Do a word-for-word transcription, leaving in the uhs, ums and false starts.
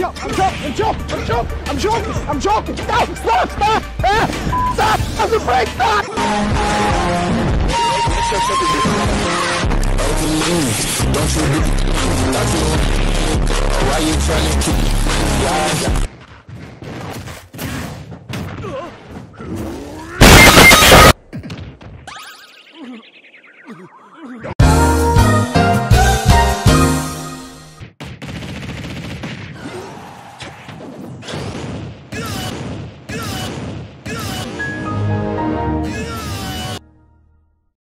joking, I'm joking, I'm joking, I'm joking, I'm joking, I'm joking. Stop, stop, stop, ah, stop, stop the brake, stop. Don't you do, don't you, why you trying to keep, yeah,